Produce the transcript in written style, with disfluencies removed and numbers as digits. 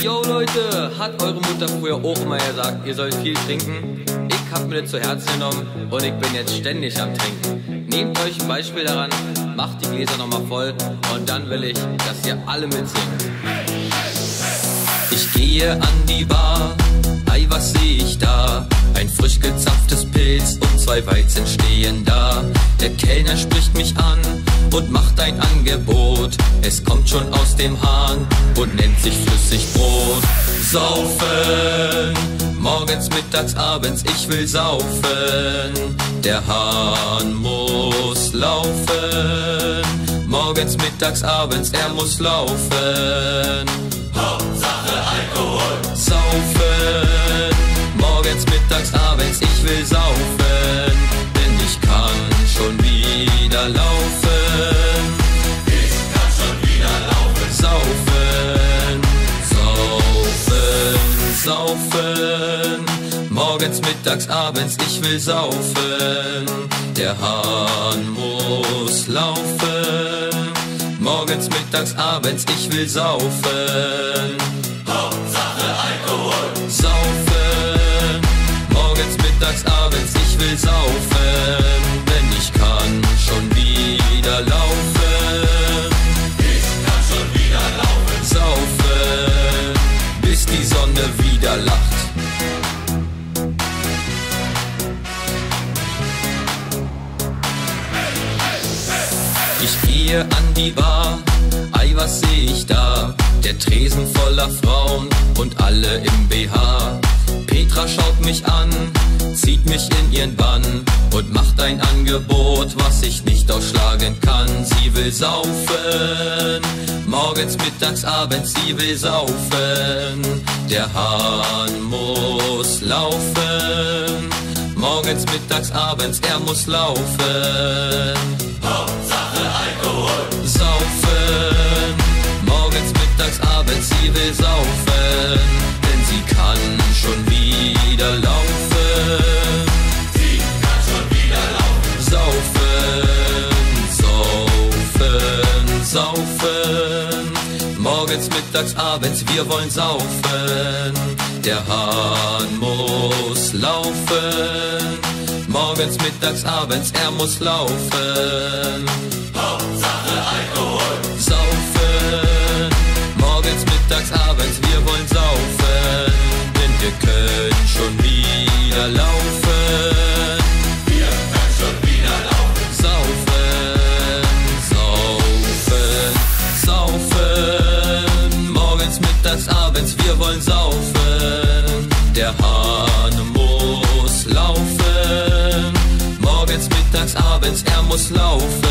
Yo Leute, hat eure Mutter früher auch immer gesagt, ihr sollt viel trinken? Ich hab mir das zu Herzen genommen und ich bin jetzt ständig am Trinken. Nehmt euch ein Beispiel daran, macht die Gläser nochmal voll und dann will ich, dass ihr alle mitsingen. Ich gehe an die Bar, ei, was seh ich da? Ein frisch gezapftes Pilz und 2 Weizen stehen da. Der Kellner spricht mich an und macht ein Angebot. Es kommt schon aus dem Hahn und nennt sich Flüssigbrot. Saufen, morgens, mittags, abends, ich will saufen. Der Hahn muss laufen. Morgens, mittags, abends, er muss laufen. Hauptsache Alkohol. Saufen, morgens, mittags, abends, ich will saufen, denn ich kann schon wieder laufen. Ich kann schon wieder laufen. Saufen, saufen, saufen, morgens, mittags, abends, ich will saufen. Der Hahn muss laufen. Morgens, mittags, abends, ich will saufen. Hauptsache Alkohol. Saufen, morgens, mittags, abends, ich will saufen, denn ich kann schon wieder laufen. Ich kann schon wieder laufen. Saufen, bis die Sonne wieder lacht. Ich gehe an die Bar, ei, was seh ich da? Der Tresen voller Frauen und alle im BH. Petra schaut mich an, zieht mich in ihren Bann und macht ein Angebot, was ich nicht ausschlagen kann. Sie will saufen, morgens, mittags, abends, sie will saufen. Der Hahn muss laufen, morgens, mittags, abends, er muss laufen. Hauptsache Alkohol. Saufen, morgens, mittags, abends, sie will saufen, denn sie kann schon wieder laufen. Sie kann schon wieder laufen. Saufen, saufen, saufen, morgens, mittags, abends, wir wollen saufen. Der Hahn muss laufen, morgens, mittags, abends, er muss laufen. Hauptsache Alkohol. Saufen, morgens, mittags, abends, wir wollen saufen, denn wir können schon wieder laufen. Wir können schon wieder laufen. Saufen, saufen, saufen, morgens, mittags, abends, wir wollen saufen. Der Hahn muss laufen, morgens, mittags, abends, er muss laufen.